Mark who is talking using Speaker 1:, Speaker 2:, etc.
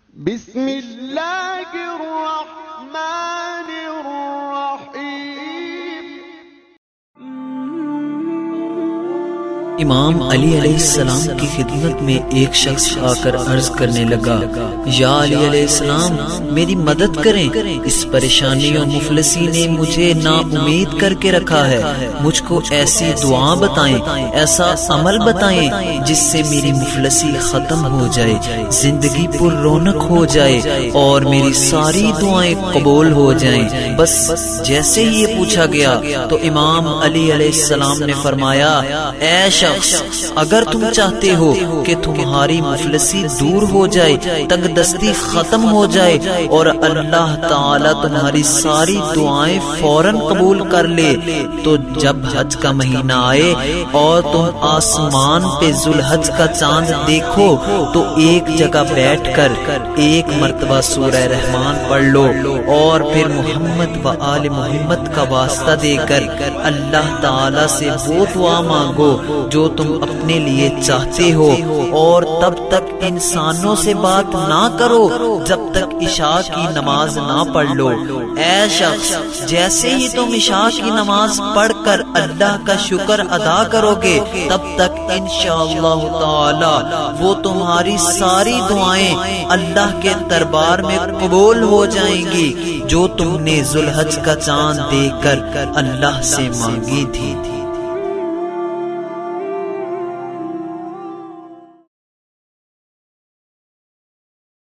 Speaker 1: بسم اللہ الرحمن الرحیم۔
Speaker 2: امام علی علیہ السلام کی خدمت میں ایک شخص آ کر عرض کرنے لگا، یا علی علیہ السلام میری مدد کریں، اس پریشانی اور مفلسی نے مجھے نا امید کر کے رکھا ہے، مجھ کو ایسی دعا بتائیں، ایسا عمل بتائیں جس سے میری مفلسی ختم ہو جائے، زندگی پر رونق ہو جائے اور میری ساری دعائیں قبول ہو جائیں۔ بس جیسے ہی یہ پوچھا گیا تو امام علی علیہ السلام نے فرمایا، اے شخص، اگر تم چاہتے ہو کہ تمہاری مفلسی دور ہو جائے، تنگ دستی ختم ہو جائے اور اللہ تعالی تمہاری ساری دعائیں فوراً قبول کر لے، تو جب حج کا مہینہ آئے اور تم آسمان پہ ذوالحج کا چاند دیکھو تو ایک جگہ بیٹھ کر ایک مرتبہ سورہ رحمان پڑھ لو اور پھر محمد و آل محمد کا واسطہ دے کر اللہ تعالی سے وہ دعا مانگو جو تم اپنے لیے چاہتے ہو، اور تب تک انسانوں سے بات نہ کرو جب تک عشاء کی نماز نہ پڑھ لو۔ اے شخص، جیسے ہی تم عشاء کی نماز پڑھ کر اللہ کا شکر ادا کرو گے، تب تک انشاءاللہ تعالی وہ تمہاری ساری دعائیں اللہ کے دربار میں قبول ہو جائیں گی جو تم نے ذوالحج کا چاند دیکھ کر اللہ سے مانگی تھی۔